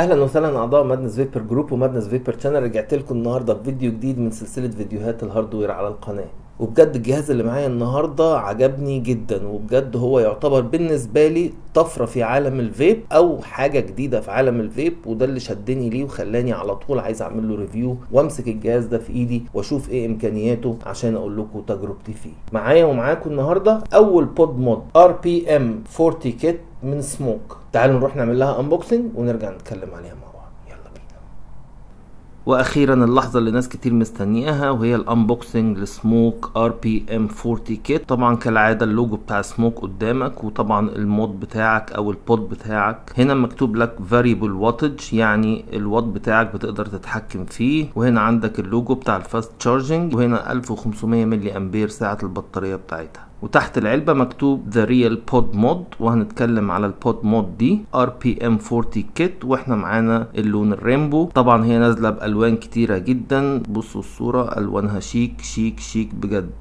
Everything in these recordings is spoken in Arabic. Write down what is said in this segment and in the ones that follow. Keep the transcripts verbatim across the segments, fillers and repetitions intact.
اهلا وسهلا اعضاء مادنس فيبر جروب ومادنس فيبر شانل. رجعت لكم النهارده بفيديو جديد من سلسله فيديوهات الهاردوير على القناه. وبجد الجهاز اللي معايا النهارده عجبني جدا، وبجد هو يعتبر بالنسبه لي طفره في عالم الفيب او حاجه جديده في عالم الفيب، وده اللي شدني ليه وخلاني على طول عايز اعمل له ريفيو وامسك الجهاز ده في ايدي واشوف ايه امكانياته عشان اقول لكم تجربتي فيه. معايا ومعاكم النهارده اول بود مود ار بي ام أربعين كيت من سموك. تعالوا نروح نعمل لها انبوكسنج ونرجع نتكلم عليها مع بعض. يلا بينا. واخيرا اللحظه اللي ناس كتير مستنياها وهي الانبوكسنج لسموك ار بي ام أربعين كيت. طبعا كالعاده اللوجو بتاع سموك قدامك، وطبعا المود بتاعك او البود بتاعك هنا مكتوب لك فاريبل واتج، يعني الوات بتاعك بتقدر تتحكم فيه. وهنا عندك اللوجو بتاع الفاست تشارجنج، وهنا ألف وخمسمية ملي امبير ساعه البطاريه بتاعتها. وتحت العلبة مكتوب The Real Pod Mod، وهنتكلم على البود مود دي ار بي ام أربعين كيت. واحنا معانا اللون الريمبو. طبعا هي نازلة بألوان كتيرة جدا، بصوا الصورة ألوانها شيك شيك شيك بجد.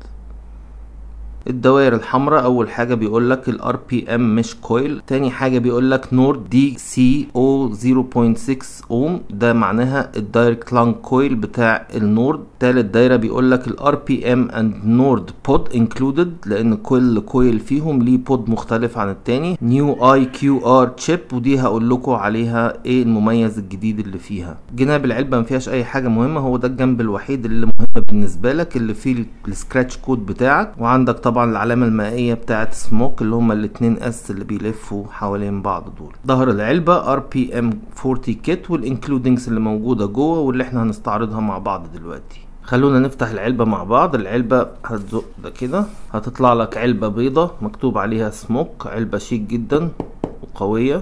الدوائر الحمراء اول حاجه بيقول لك الار بي ام مش كويل، تاني حاجه بيقول لك نورد دي سي او صفر فاصلة ستة اوم، ده معناها الدايركت لانج كويل بتاع النورد. تالت دايره بيقول لك الار بي ام اند نورد بود انكلودد، لان كل كويل فيهم ليه بود مختلف عن التاني. نيو اي كيو ار تشيب، ودي هقول لكم عليها ايه المميز الجديد اللي فيها. جناب العلبه ما فيهاش اي حاجه مهمه، هو ده الجنب الوحيد اللي مهم بالنسبه لك اللي فيه السكراتش كود بتاعك. وعندك طبعا العلامه المائيه بتاعه سموك اللي هما الاتنين اس اللي بيلفوا حوالين بعض دول. ظهر العلبه ار بي ام أربعين كيت والانكلودنجز اللي موجوده جوه واللي احنا هنستعرضها مع بعض دلوقتي. خلونا نفتح العلبه مع بعض. العلبه هتزق ده كده، هتطلع لك علبه بيضه مكتوب عليها سموك، علبه شيك جدا وقويه.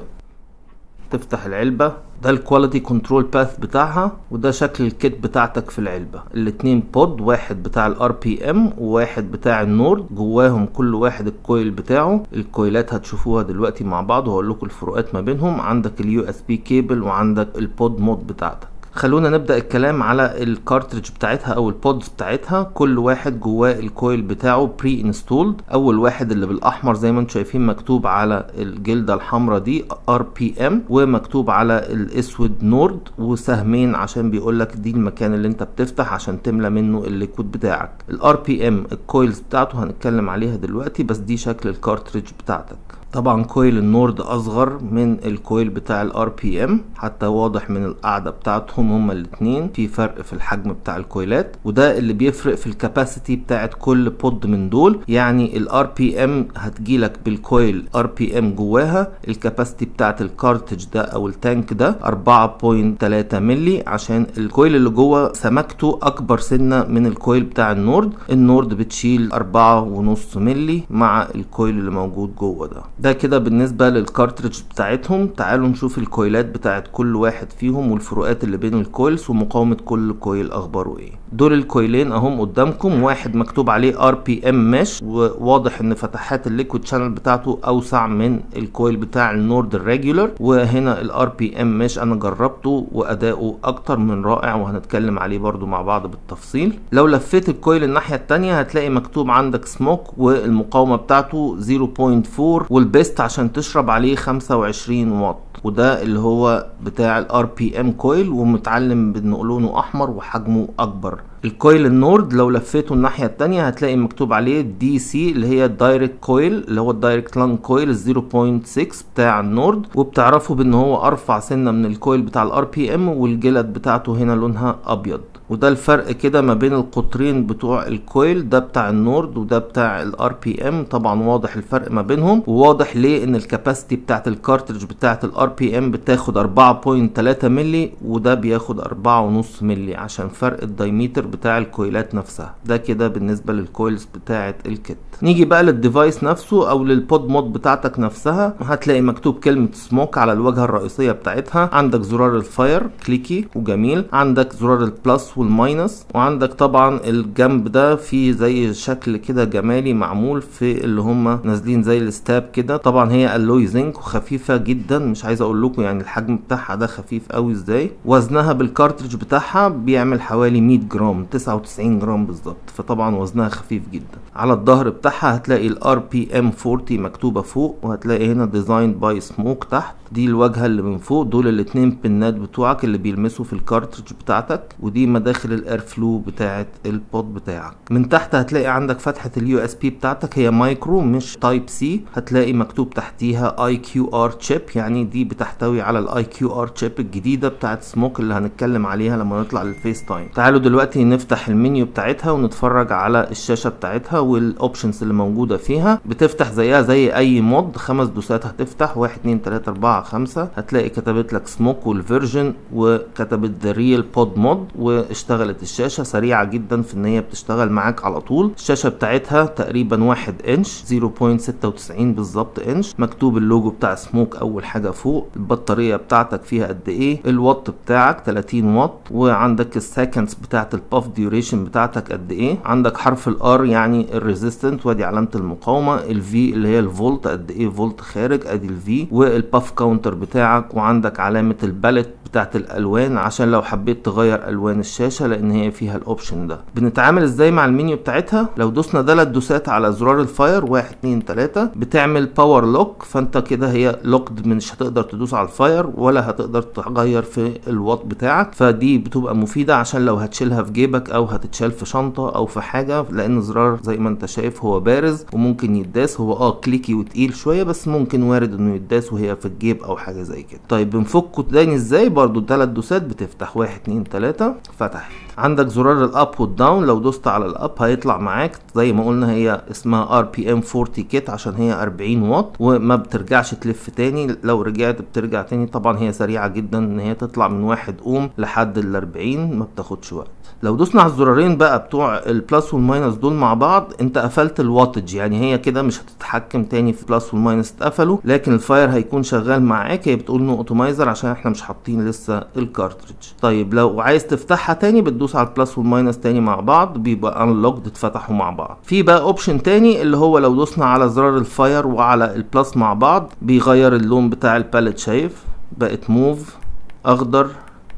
تفتح العلبة، ده الكواليتي كنترول باث بتاعها، وده شكل الكيت بتاعتك في العلبة. الاتنين بود، واحد بتاع الار بي ام وواحد بتاع النورد، جواهم كل واحد الكويل بتاعه. الكويلات هتشوفوها دلوقتي مع بعض وهقول لكم الفروقات ما بينهم. عندك اليو اس بي كيبل وعندك البود مود بتاعتك. خلونا نبدأ الكلام على الكارتريج بتاعتها او البودز بتاعتها. كل واحد جواه الكويل بتاعه بري انستولد. اول واحد اللي بالاحمر زي ما انتم شايفين مكتوب على الجلدة الحمراء دي ار بي ام، ومكتوب على الاسود نورد، وسهمين عشان بيقولك دي المكان اللي انت بتفتح عشان تملى منه الليكود بتاعك. الار بي ام الكويلز بتاعته هنتكلم عليها دلوقتي، بس دي شكل الكارتريج بتاعتك. طبعا كويل النورد اصغر من الكويل بتاع الار بي ام، حتى واضح من القاعده بتاعتهم هما الاتنين في فرق في الحجم بتاع الكويلات، وده اللي بيفرق في الكاباسيتي بتاعت كل بود من دول. يعني الار بي ام هتجيلك بالكويل ار بي ام جواها الكاباسيتي بتاعت الكارتج ده او التانك ده أربعة فاصلة تلاتة ملي، عشان الكويل اللي جوه سمكته اكبر سنه من الكويل بتاع النورد. النورد بتشيل أربعة ونص ملي مع الكويل اللي موجود جوه ده. ده كده بالنسبة للكارتريج بتاعتهم. تعالوا نشوف الكويلات بتاعت كل واحد فيهم والفروقات اللي بين الكويلز ومقاومة كل كويل اخباره ايه. دول الكويلين اهم قدامكم، واحد مكتوب عليه ار بي ام مش، وواضح ان فتحات الليكويد شانل بتاعته اوسع من الكويل بتاع النورد الريجولر. وهنا الار بي ام مش انا جربته واداؤه اكتر من رائع، وهنتكلم عليه برضو مع بعض بالتفصيل. لو لفيت الكويل الناحية التانية هتلاقي مكتوب عندك سموك والمقاومة بتاعته صفر فاصلة أربعة، والبيست عشان تشرب عليه خمسة وعشرين واط، وده اللي هو بتاع الار بي ام كويل ومتعلم بان لونه احمر وحجمه اكبر. الكويل النورد لو لفيته الناحيه التانية هتلاقي مكتوب عليه دي سي اللي هي الدايركت كويل، اللي هو الدايركت لانج كويل صفر فاصلة ستة بتاع النورد، وبتعرفوا بان هو ارفع سنه من الكويل بتاع الار بي ام، والجلد بتاعته هنا لونها ابيض. وده الفرق كده ما بين القطرين بتوع الكويل، ده بتاع النورد وده بتاع الار بي ام. طبعا واضح الفرق ما بينهم، وواضح ليه ان الكاباسيتي بتاعت الكارتريج بتاعت الار بي ام بتاخد أربعة فاصلة تلاتة ملي وده بياخد أربعة ونص ملي عشان فرق الدايمتر بتاع الكويلات نفسها. ده كده بالنسبه للكويلز بتاعت الكيت. نيجي بقى للديفايس نفسه او للبود مود بتاعتك نفسها. هتلاقي مكتوب كلمه سموك على الواجهه الرئيسيه بتاعتها. عندك زرار الفاير كليكي وجميل، عندك زرار البلس والماينس، وعندك طبعا الجنب ده فيه زي شكل كده جمالي معمول في اللي هم نازلين زي الستاب كده. طبعا هي الوي زنك وخفيفه جدا، مش عايز عايز اقول لكم يعني الحجم بتاعها ده خفيف قوي ازاي. وزنها بالكارتريج بتاعها بيعمل حوالي مية جرام، تسعة وتسعين جرام بالظبط، فطبعا وزنها خفيف جدا. على الظهر بتاعها هتلاقي الار بي ام أربعين مكتوبه فوق، وهتلاقي هنا ديزاين باي سموك تحت. دي الواجهه اللي من فوق، دول الاتنين بنات بتوعك اللي بيلمسوا في الكارتريج بتاعتك، ودي مداخل الاير فلو بتاعه البود بتاعك. من تحت هتلاقي عندك فتحه اليو اس بي بتاعتك، هي مايكرو مش تايب سي. هتلاقي مكتوب تحتيها اي كيو ار تشيب، يعني دي بتحتوي على الاي كيو ار تشيب الجديده بتاعه سموك اللي هنتكلم عليها لما نطلع للفيس تايم. تعالوا دلوقتي نفتح المنيو بتاعتها ونتفرج على الشاشه بتاعتها والاوبشنز اللي موجوده فيها. بتفتح زيها زي اي مود، خمس دوسات هتفتح، واحد اتنين تلاته اربعه خمسه. هتلاقي كتبت لك سموك والفيرجن، وكتبت ذا ريل بود مود، واشتغلت الشاشه سريعه جدا في ان هي بتشتغل معاك على طول. الشاشه بتاعتها تقريبا واحد انش، صفر فاصلة ستة وتسعين بالظبط انش. مكتوب اللوجو بتاع سموك اول حاجه فوق. البطاريه بتاعتك فيها قد ايه، الوات بتاعك تلاتين واط، وعندك السكندز بتاعت الباف ديوريشن بتاعتك قد ايه. عندك حرف الار يعني الريزيستنت، وادي علامه المقاومه. الفي اللي هي الفولت، قد ايه فولت خارج، ادي الفي. والباف كاونتر بتاعك، وعندك علامه الباليت بتاعت الالوان عشان لو حبيت تغير الوان الشاشه، لان هي فيها الاوبشن ده. بنتعامل ازاي مع المنيو بتاعتها؟ لو دوسنا ثلاث دوسات على زرار الفاير، واحد اتنين تلاته، بتعمل باور لوك، فانت كده هي لوكد، مش هتقدر تدوس على الفاير ولا هتقدر تغير في الواط بتاعك. فدي بتبقى مفيده عشان لو هتشيلها في جيبك او هتتشال في شنطه او في حاجه، لان زرار زي ما انت شايف هو بارز وممكن يتداس. هو اه كليكي وتقيل شويه، بس ممكن وارد انه يتداس وهي في الجيب او حاجه زي كده. طيب بنفكه تاني ازاي؟ برضو ثلاث دوسات بتفتح، واحد اتنين تلاته، فتحت. عندك زرار الاب والداون، لو دوست على الاب هيطلع معاك زي ما قلنا هي اسمها ار بي ام أربعين كيت عشان هي اربعين واط، وما بترجعش تلف تاني. لو رجعت بترجع تاني. طبعا هي سريعه جدا ان هي تطلع من واحد اوم لحد ال اربعين، ما بتاخدش وقت. لو دوسنا على الزرارين بقى بتوع البلس والماينس دول مع بعض، انت قفلت الواتج، يعني هي كده مش هتتحكم تاني في البلس والماينس اتقفلوا، لكن الفاير هيكون شغال معاك. هي بتقول نو اوتومايزر عشان احنا مش حاطين لسه الكارتريج. طيب لو عايز تفتحها تاني بتدوس على البلس والماينس تاني مع بعض، بيبقى انلوكد، اتفتحوا مع بعض. في بقى اوبشن تاني اللي هو لو دوسنا على زرار الفاير وعلى البلس مع بعض بيغير اللون بتاع الباليت. شايف بقت موف، اخضر،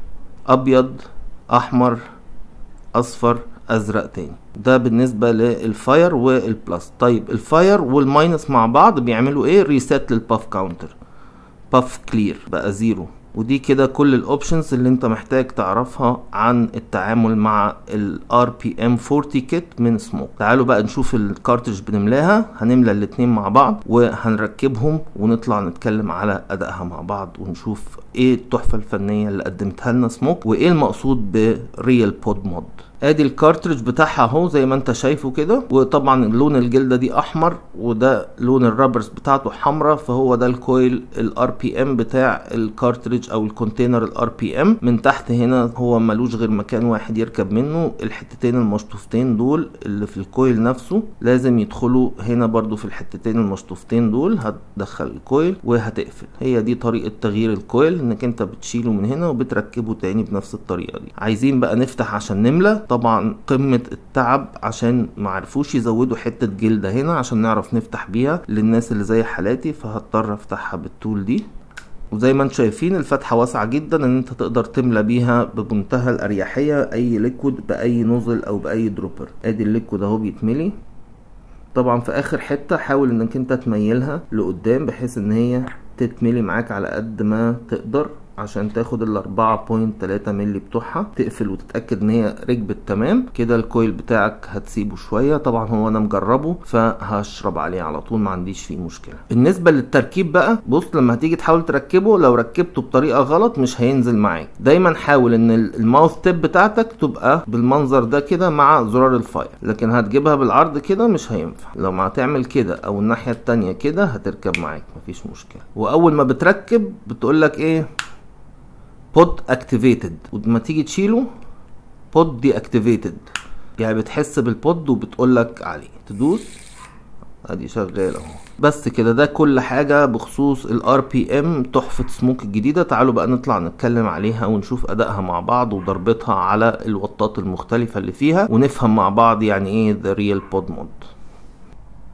ابيض، احمر، اصفر، ازرق تاني. ده بالنسبه للفاير والبلس. طيب الفاير والماينس مع بعض بيعملوا ايه؟ ريسيت للباف كاونتر، باف كلير بقى زيرو. ودي كده كل الاوبشنز اللي انت محتاج تعرفها عن التعامل مع الار بي ام أربعين كيت من سموك. تعالوا بقى نشوف الكارتريج بنملاها. هنملى الاتنين مع بعض وهنركبهم ونطلع نتكلم على ادائها مع بعض، ونشوف ايه التحفه الفنيه اللي قدمتها لنا سموك، وايه المقصود بريال بود مود. ادي الكارتريج بتاعها اهو زي ما انت شايفه كده، وطبعا لون الجلده دي احمر، وده لون الرابرز بتاعته حمراء، فهو ده الكويل الار بي ام بتاع الكارتريج او الكونتينر الار بي ام. من تحت هنا هو ملوش غير مكان واحد يركب منه، الحتتين المشطوفتين دول اللي في الكويل نفسه لازم يدخلوا هنا برضو في الحتتين المشطوفتين دول. هتدخل الكويل وهتقفل. هي دي طريقه تغيير الكويل، انك انت بتشيله من هنا وبتركبه تاني بنفس الطريقه دي. عايزين بقى نفتح عشان نملى، طبعا قمة التعب عشان معرفوش يزودوا حتة جلدة هنا عشان نعرف نفتح بيها للناس اللي زي حالاتي، فهضطر افتحها بالطول دي. وزي ما انتم شايفين الفتحة واسعة جدا ان انت تقدر تملى بيها بمنتهى الاريحية اي ليكويد باي نوزل او باي دروبر. ادي الليكويد اهو بيتملي. طبعا في اخر حتة حاول انك انت تميلها لقدام بحيث ان هي تتملي معاك على قد ما تقدر عشان تاخد ال اربعة فاصلة تلاتة مللي بتوعها. تقفل وتتاكد ان هي ركبت تمام كده. الكويل بتاعك هتسيبه شويه، طبعا هو انا مجربه فهشرب عليه على طول، ما عنديش فيه مشكله. بالنسبه للتركيب بقى، بص لما هتيجي تحاول تركبه لو ركبته بطريقه غلط مش هينزل معاك. دايما حاول ان الماوث تيب بتاعتك تبقى بالمنظر ده كده مع زرار الفاير، لكن هتجيبها بالعرض كده مش هينفع. لو ما هتعمل كده او الناحيه التانيه كده هتركب معاك مفيش مشكله. واول ما بتركب بتقولك ايه؟ بود اكتيفيتد، ولما تيجي تشيله بود دي اكتيفيتد، يعني بتحس بالبود وبتقولك عليه تدوس ادي شغال اهو. بس كده ده كل حاجه بخصوص الار بي ام تحفه سموك الجديده. تعالوا بقى نطلع نتكلم عليها ونشوف ادائها مع بعض وضربتها على الوطات المختلفه اللي فيها، ونفهم مع بعض يعني ايه ذا ريال بود مود.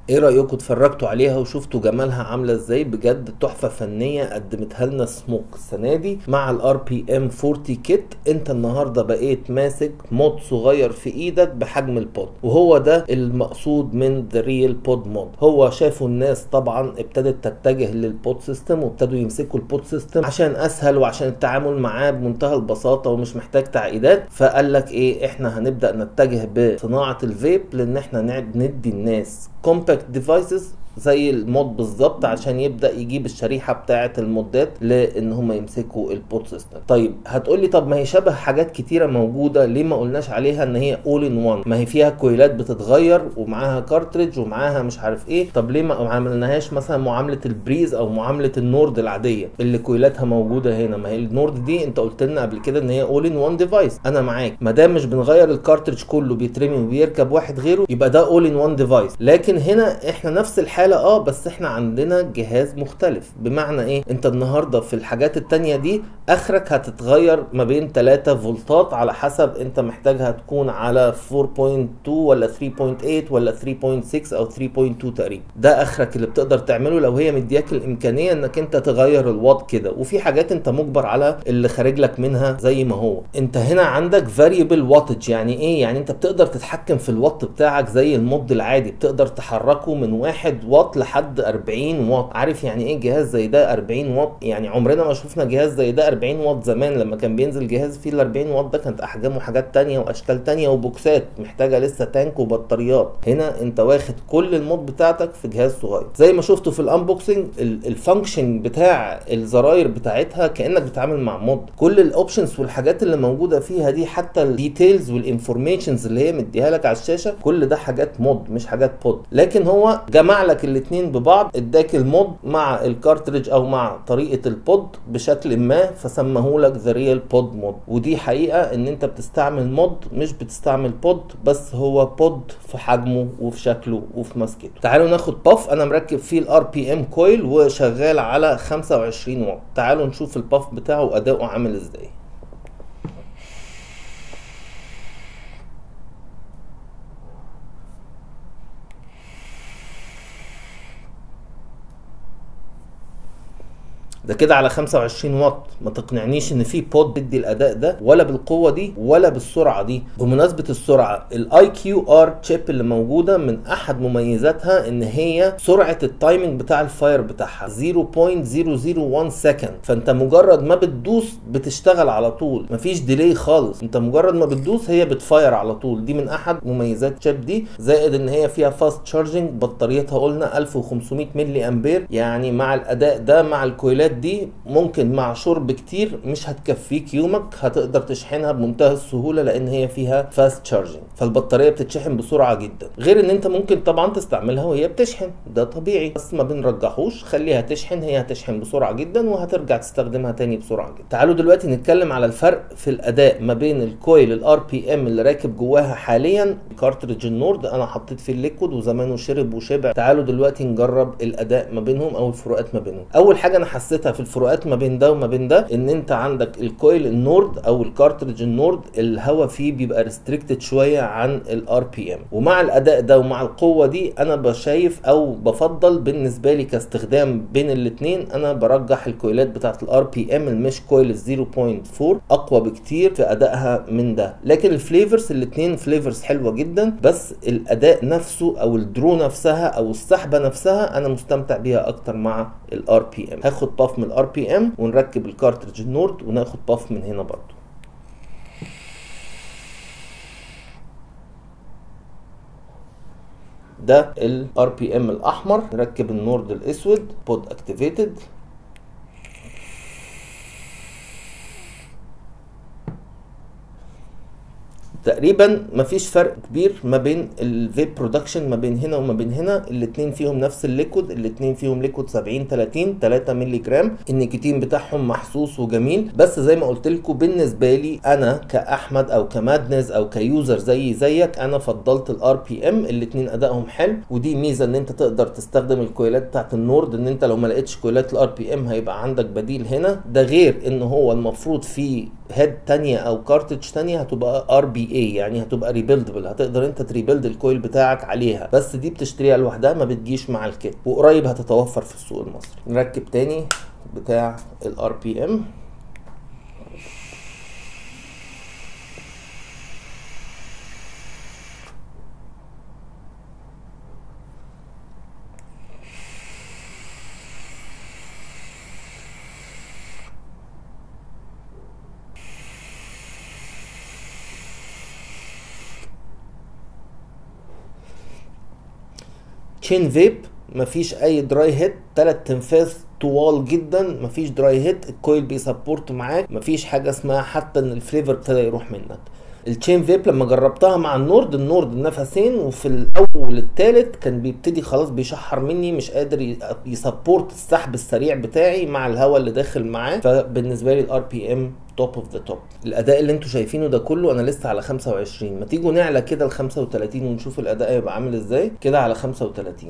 ايه رايكم اتفرجتوا عليها وشفتوا جمالها عامله ازاي؟ بجد تحفه فنيه قدمتها لنا سموك السنه دي مع الار بي ام أربعين كيت. انت النهارده بقيت ماسك مود صغير في ايدك بحجم البود، وهو ده المقصود من ذا ريل بود مود. هو شافوا الناس طبعا ابتدت تتجه للبود سيستم وابتدوا يمسكوا البود سيستم عشان اسهل وعشان التعامل معاه بمنتهى البساطه ومش محتاج تعقيدات، فقال لك ايه، احنا هنبدا نتجه بصناعه الفيب لان احنا ندي الناس كومباكت ديفايسز زي المود بالظبط عشان يبدا يجيب الشريحه بتاعه المودات لان هم يمسكوا البود سيستم. طيب هتقولي طب ما هي شبه حاجات كتيره موجوده، ليه ما قلناش عليها ان هي اول ان وان؟ ما هي فيها كويلات بتتغير ومعاها كارتريج ومعاها مش عارف ايه. طب ليه ما عملناهاش مثلا معامله البريز او معامله النورد العاديه اللي كويلاتها موجوده هنا؟ ما هي النورد دي انت قلت لنا قبل كده ان هي اول ان وان ديفايس. انا معاك، ما دام مش بنغير الكارتريج كله بيترمي وبيركب واحد غيره يبقى ده اول ان وان ديفايس. لكن هنا احنا نفس الحاله اه بس احنا عندنا جهاز مختلف. بمعنى ايه؟ انت النهارده في الحاجات التانية دي اخرك هتتغير ما بين ثلاثة فولتات على حسب انت محتاجها تكون على أربعة فاصلة اتنين ولا ثلاثة فاصلة تمانية ولا ثلاثة فاصلة ستة او ثلاثة فاصلة اتنين تقريبا. ده اخرك اللي بتقدر تعمله لو هي مدياك الامكانيه انك انت تغير الواط كده. وفي حاجات انت مجبر على اللي خارج لك منها زي ما هو. انت هنا عندك فاريبل واتج. يعني ايه؟ يعني انت بتقدر تتحكم في الوات بتاعك زي المود العادي، بتقدر تحركه من واحد واط لحد أربعين واط. عارف يعني ايه جهاز زي ده أربعين واط؟ يعني عمرنا ما شفنا جهاز زي ده أربعين واط. زمان لما كان بينزل جهاز فيه ال أربعين واط ده كانت احجامه حاجات تانية واشكال تانية وبوكسات محتاجه لسه تانك وبطاريات. هنا انت واخد كل المود بتاعتك في جهاز صغير. زي ما شفتوا في الانبوكسنج الفانكشن بتاع الزراير بتاعتها كانك بتتعامل مع مود. كل الاوبشنز والحاجات اللي موجوده فيها دي، حتى الديتيلز والانفورميشنز اللي هي مديها لك على الشاشه، كل ده حاجات مود مش حاجات بود. لكن هو جمع لك الاثنين ببعض، اداك المود مع الكارتريج او مع طريقه البود بشكل ما، فسماه لك ذا ريل بود مود. ودي حقيقه ان انت بتستعمل مود مش بتستعمل بود، بس هو بود في حجمه وفي شكله وفي مسكته. تعالوا ناخد باف. انا مركب فيه الار بي ام كويل وشغال على خمسة وعشرين واط. تعالوا نشوف الباف بتاعه واداؤه عامل ازاي. ده كده على خمسة وعشرين واط. ما تقنعنيش ان في بود بدي الاداء ده ولا بالقوه دي ولا بالسرعه دي. بمناسبه السرعه، الاي كيو ار تشيب اللي موجوده من احد مميزاتها ان هي سرعه التايمنج بتاع الفاير بتاعها صفر فاصلة صفر صفر واحد سكند. فانت مجرد ما بتدوس بتشتغل على طول، مفيش ديلي خالص. انت مجرد ما بتدوس هي بتفاير على طول. دي من احد مميزات تشيب دي. زائد ان هي فيها فاست تشارجنج، بطاريتها قلنا ألف وخمسمائة ملي امبير. يعني مع الاداء ده مع الكويلات دي ممكن مع شرب كتير مش هتكفيك يومك، هتقدر تشحنها بمنتهى السهوله لان هي فيها فاست تشارجنج. فالبطاريه بتتشحن بسرعه جدا. غير ان انت ممكن طبعا تستعملها وهي بتشحن، ده طبيعي، بس ما بنرجحوش. خليها تشحن، هي هتشحن بسرعه جدا وهترجع تستخدمها تاني بسرعه جدا. تعالوا دلوقتي نتكلم على الفرق في الاداء ما بين الكويل الار بي ام اللي راكب جواها حاليا كارتريج النورد. انا حطيت فيه الليكود وزمانه شرب وشبع. تعالوا دلوقتي نجرب الاداء ما بينهم او الفروقات ما بينهم. اول حاجه انا حسيتها في الفروقات ما بين ده وما بين ده ان انت عندك الكويل النورد او الكارتريج النورد الهواء فيه بيبقى ريستريكتد شويه عن الار بي ام. ومع الاداء ده ومع القوه دي انا بشايف او بفضل بالنسبه لي كاستخدام بين الاثنين، انا برجح الكويلات بتاعت الار بي ام المش كويل صفر فاصلة أربعة اقوى بكتير في ادائها من ده. لكن الفليفرز الاثنين فليفرز حلوه جدا، بس الاداء نفسه او الدرو نفسها او السحبه نفسها انا مستمتع بيها اكتر مع الار بي ام. هاخد باف من الار بي ام ونركب الكارتريج النورد وناخد باف من هنا برضو. ده الار بي ام الاحمر. نركب النورد الاسود بود اكتيفيتد. تقريبا مفيش فرق كبير ما بين الفيب برودكشن ما بين هنا وما بين هنا. الاثنين فيهم نفس الليكود، الاثنين فيهم ليكود سبعين تلاتين تلاتة مللي جرام. النيكوتين بتاعهم محسوس وجميل. بس زي ما قلت لكم بالنسبه لي انا كاحمد او كمادنز او كيوزر زي زيك انا فضلت الار بي ام. الاثنين ادائهم حلو، ودي ميزه ان انت تقدر تستخدم الكويلات بتاعت النورد. ان انت لو ما لقيتش كويلات الار بي ام هيبقى عندك بديل هنا. ده غير ان هو المفروض فيه هيد تانية او كارتج تانية هتبقى ار بي اي، يعني هتبقى ريبيلدبل، هتقدر انت تريبيلد الكويل بتاعك عليها، بس دي بتشتريها لوحدها ما بتجيش مع الكيت، وقريب هتتوفر في السوق المصري. نركب تاني بتاع الار بي ام. تشين فيب مفيش اي دراي هيت، تلات تنفاذ طوال جدا، مفيش دراي هيت، الكويل بيسبورت معاك، مفيش حاجه اسمها حتى ان الفليفر ابتدى يروح منك. التشين فيب لما جربتها مع النورد، النورد نفسين، وفي الاول الثالث كان بيبتدي خلاص بيشحر مني، مش قادر يسبورت السحب السريع بتاعي مع الهواء اللي داخل معاه. فبالنسبه لي الار بي ام توب اوف ذا توب. الاداء اللي انتوا شايفينه ده كله انا لسه على خمسة وعشرين، ما تيجوا نعلى كده ل خمسة وتلاتين ونشوف الاداء هيبقى عامل ازاي. كده على خمسة وتلاتين.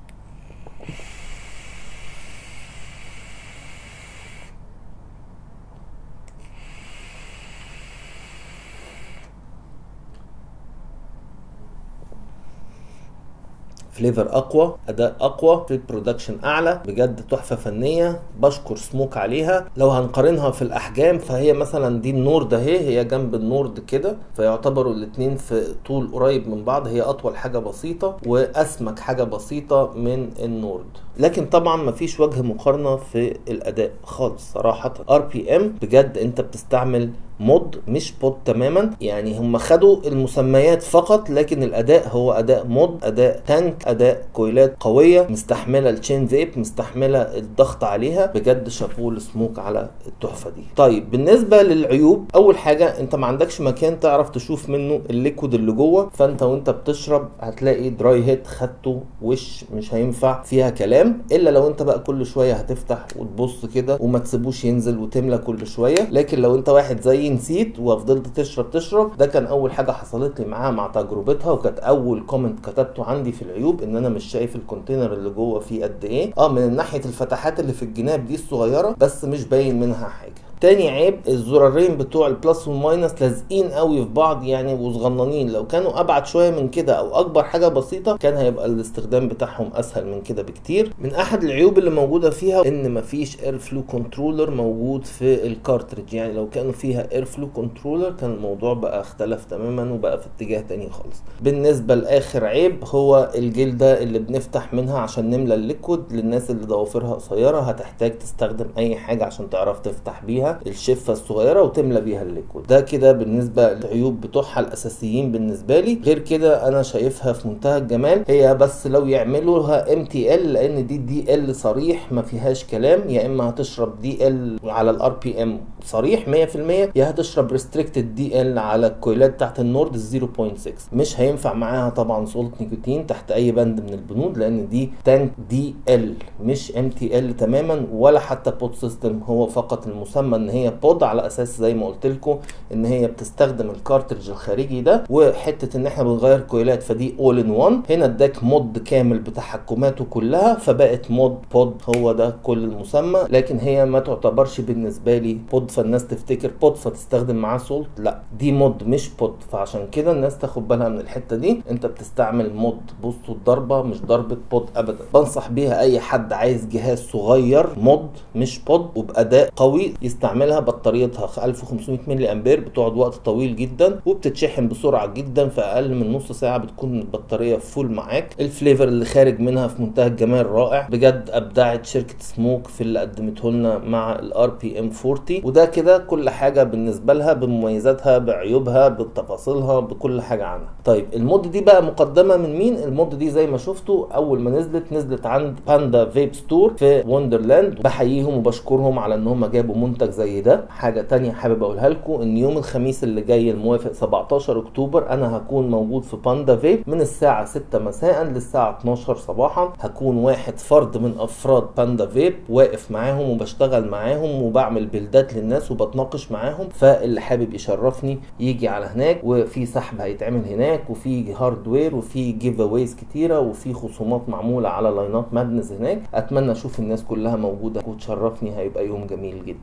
فليفر اقوى، اداء اقوى، في برودكشن اعلى، بجد تحفه فنيه، بشكر سموك عليها. لو هنقارنها في الاحجام فهي مثلا دي النورد اهي، هي جنب النورد كده، فيعتبروا الاثنين في طول قريب من بعض، هي اطول حاجه بسيطه واسمك حاجه بسيطه من النورد، لكن طبعا مفيش وجه مقارنه في الاداء خالص صراحه. ار بي ام بجد انت بتستعمل مود مش بود تماما، يعني هم خدوا المسميات فقط، لكن الاداء هو اداء مود، اداء تانك، اداء كويلات قويه مستحمله التشين فيب، مستحمله الضغط عليها. بجد شابوه لسموك على التحفه دي. طيب بالنسبه للعيوب، اول حاجه انت ما عندكش مكان تعرف تشوف منه الليكويد اللي جوه، فانت وانت بتشرب هتلاقي دراي هيت خدته وش مش هينفع فيها كلام، الا لو انت بقى كل شويه هتفتح وتبص كده وما تسيبوش ينزل وتملى كل شويه. لكن لو انت واحد زي نسيت وفضلت تشرب تشرب، ده كان اول حاجه حصلت لي معاها مع تجربتها، وكانت اول كومنت كتبته عندي في العيوب ان انا مش شايف الكونتينر اللي جوه فيه قد ايه. اه من ناحيه الفتحات اللي في الجناب دي الصغيره، بس مش باين منها حاجه. تاني عيب الزرارين بتوع البلس والماينس لازقين قوي في بعض يعني وصغننين، لو كانوا ابعد شويه من كده او اكبر حاجه بسيطه كان هيبقى الاستخدام بتاعهم اسهل من كده بكتير. من احد العيوب اللي موجوده فيها ان مفيش اير فلو كنترولر موجود في الكارتريج، يعني لو كانوا فيها اير فلو كنترولر كان الموضوع بقى اختلف تماما وبقى في اتجاه تاني خالص. بالنسبه لاخر عيب هو الجلده اللي بنفتح منها عشان نملى الليكويد، للناس اللي ضوافرها قصيره هتحتاج تستخدم اي حاجه عشان تعرف تفتح بيها الشفه الصغيره وتملى بيها الليكويد. ده كده بالنسبه للعيوب بتوعها الاساسيين بالنسبه لي. غير كده انا شايفها في منتهى الجمال، هي بس لو يعملوها ام تي ال، لان دي دي ال صريح ما فيهاش كلام، يا اما هتشرب دي ال على الار بي ام صريح مية في المية، يا هتشرب ريستريكتد دي ال على الكويلات بتاعت النورد صفر فاصلة ستة. مش هينفع معاها طبعا سولت نيكوتين تحت اي بند من البنود، لان دي تانك دي ال مش ام تي ال تماما، ولا حتى بود سيستم، هو فقط المسمى ان هي بود، على اساس زي ما قلت لكم ان هي بتستخدم الكارتريج الخارجي ده، وحته ان احنا بنغير كويلات فدي اول ان وان. هنا اداك مود كامل بتحكماته كلها، فبقت مود بود، هو ده كل المسمى، لكن هي ما تعتبرش بالنسبه لي بود فالناس تفتكر بود فتستخدم معاه سولت، لا دي مود مش بود. فعشان كده الناس تاخد بالها من الحته دي، انت بتستعمل مود. بصوا الضربه مش ضربه بود ابدا، بنصح بيها اي حد عايز جهاز صغير مود مش بود وباداء قوي يستعملها. بطاريتها ألف وخمسمية ملي امبير، بتقعد وقت طويل جدا وبتتشحن بسرعه جدا، في اقل من نص ساعه بتكون البطاريه فول معاك. الفليفر اللي خارج منها في منتهى الجمال رائع، بجد ابدعت شركه سموك في اللي قدمته لنا مع الار بي ام أربعين. وده كده كل حاجه بالنسبه لها، بمميزاتها بعيوبها بتفاصيلها بكل حاجه عنها. طيب المود دي بقى مقدمه من مين؟ المود دي زي ما شفتوا اول ما نزلت نزلت عند باندا فيب ستور في وندرلاند، بحييهم وبشكرهم على ان هم جابوا منتج زي ده. حاجه تانية حابب اقولها لكم، ان يوم الخميس اللي جاي الموافق سبعتاشر اكتوبر انا هكون موجود في باندا فيب من الساعه ستة مساء للساعه اتناشر صباحا. هكون واحد فرد من افراد باندا فيب واقف معاهم وبشتغل معاهم وبعمل بيلدات للناس وبتناقش معاهم، فاللي حابب يشرفني يجي على هناك، وفي سحب هيتعمل هناك، وفي هاردوير، وفي جيف اويز كتيره، وفي خصومات معموله على لاينات مادنس هناك. اتمنى اشوف الناس كلها موجوده وتشرفني، هيبقى يوم جميل جدا. بس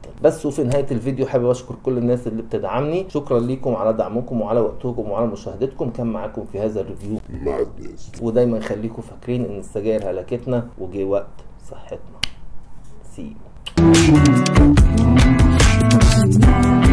بس. وفي نهايه الفيديو حابب اشكر كل الناس اللي بتدعمني، شكرا ليكم على دعمكم وعلى وقتكم وعلى مشاهدتكم. كان معاكم في هذا الريفيو مادنس، ودايما خليكم فاكرين ان السجاير هلكتنا وجه وقت صحتنا. سي